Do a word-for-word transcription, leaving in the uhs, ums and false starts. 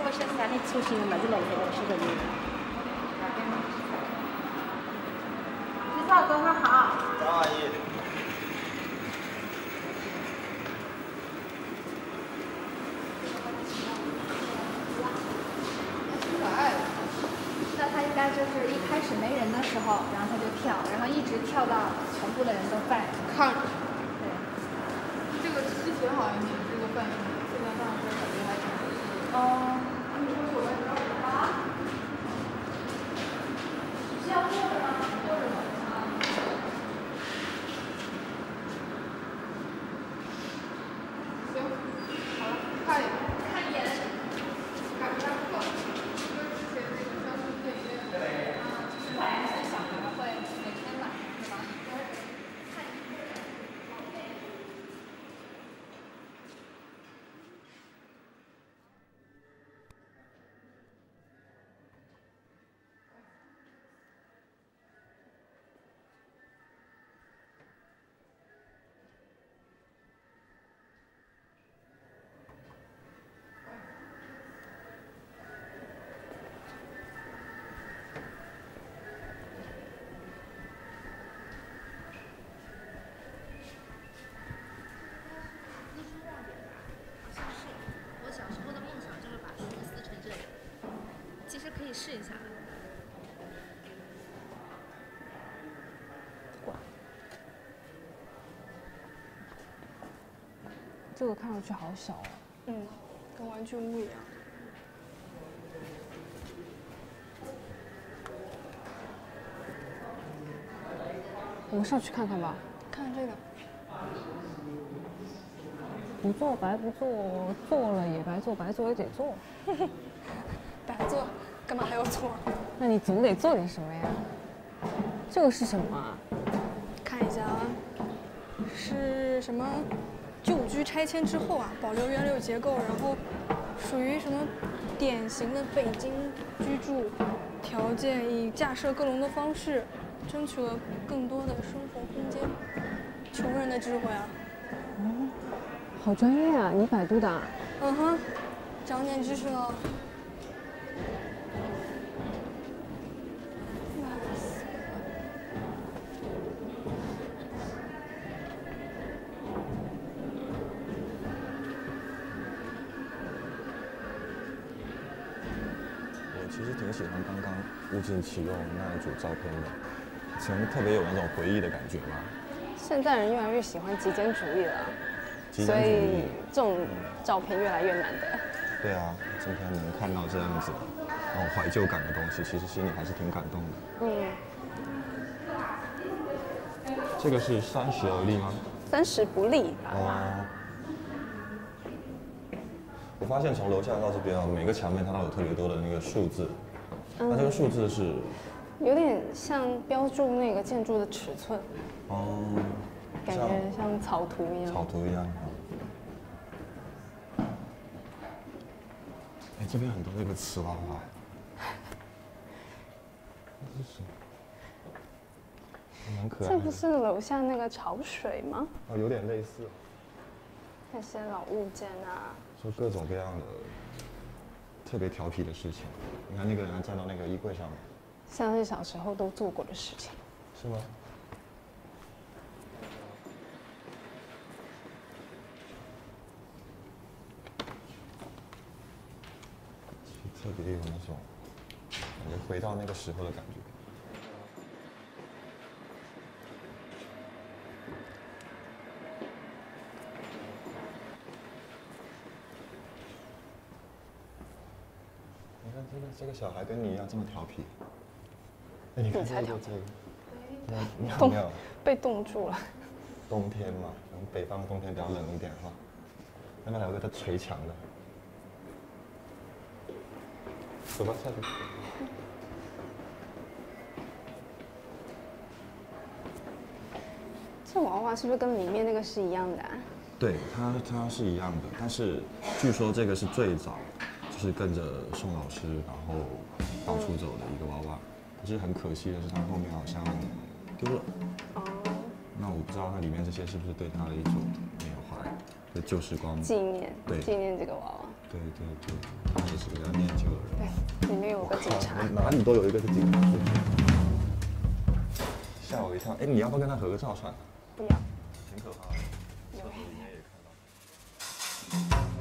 或是三的粗心的么子来的是的呢。洗澡早上好。 张阿姨。 可爱了。那他应该就是一开始没人的时候，然后他就跳，然后一直跳到全部的人都在看着。 对。 这个之前好像也是这个范型，现在上身感觉还挺合适的。 哦。 你说有人啊？ 需要坐着吗？坐着吗？ 行，好了，看一眼。 看一眼。 还不错。跟之前那个乡村电影院。 啊，就是反正是小孩会每天买，是吧？看一眼。 可以试一下。 这个看上去好小啊。 嗯，跟玩具屋一样。 我们上去看看吧。 看这个。 不做白不做，做了也白做，白做也得做。 白做，干嘛还要做？ 那你总得做点什么呀？这个是什么啊？ 看一下啊，是什么？旧居拆迁之后啊，保留原有结构，然后属于什么典型的北京居住条件，以架设各笼的方式，争取了更多的生活空间。穷人的智慧啊！ 哦，好专业啊！你百度的啊？ 嗯哼，长点知识了。 其实挺喜欢刚刚物尽其用那一组照片的，可能特别有那种回忆的感觉吧。 现在人越来越喜欢极简主义了， 极简所主义以这种照片越来越难得。 对啊，今天能看到这样子那种怀旧感的东西，其实心里还是挺感动的。 嗯。 这个是三十而立吗？ 三十不立。 哦。我发现从楼下到这边啊，每个墙面它都有特别多的那个数字，那这个数字是有点像标注那个建筑的尺寸。 哦。 感觉像草图一样。 草图一样。哎，这边很多那个瓷娃娃。这是什么？蛮可爱的。 这不是楼下那个潮水吗？ 哦，有点类似。 那些老物件啊。 说各种各样的特别调皮的事情。你看那个人还站到那个衣柜上面。 像是小时候都做过的事情。 是吗？特别有那种感觉回到那个时候的感觉。你看这个这个小孩跟你一样这么调皮。哎，你看这个这个，你有没有被冻住了？ 冬天嘛，我们北方冬天比较冷一点哈。那边还有个在捶墙的。走吧，下去。 这娃娃是不是跟里面那个是一样的啊？ 对，它它是一样的，但是据说这个是最早，就是跟着宋老师然后到处走的一个娃娃。可是很可惜的是，它后面好像丢了。哦。那我不知道它里面这些是不是对他的一种缅怀，就旧时光纪念， 对， 纪念这个娃娃。 对对对，他也是个要念旧的人。 对，里面有个警察。 哪里都有一个是警察。吓我一跳！哎，你要不要跟他合个照算了？ 不要。 挺可怕的。厕所里面也看到。